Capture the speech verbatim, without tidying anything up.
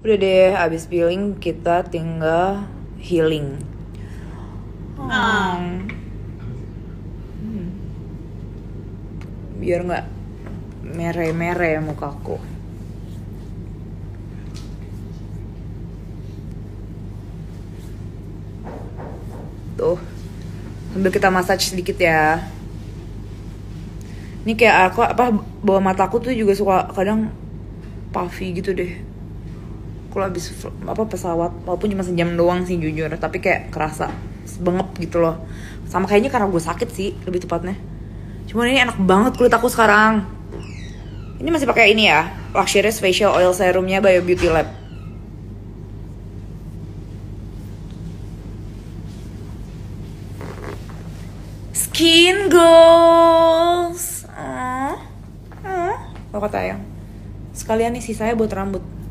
Udah deh, abis peeling kita tinggal healing. Hmm. Hmm. Biar nggak mere-mere mukaku. Tuh, sambil kita massage sedikit ya. Ini kayak aku apa bawah mataku tuh juga suka kadang puffy gitu deh. Kalau habis apa pesawat, walaupun cuma sejam doang sih jujur, tapi kayak kerasa bengep gitu loh. Sama kayaknya karena gue sakit sih lebih tepatnya. Cuman ini enak banget kulit aku sekarang. Ini masih pakai ini ya, Luxurious Facial Oil Serumnya by Beauty Lab. Skin goals. Oh, oh, kata yang sekalian nih sisanya buat rambut.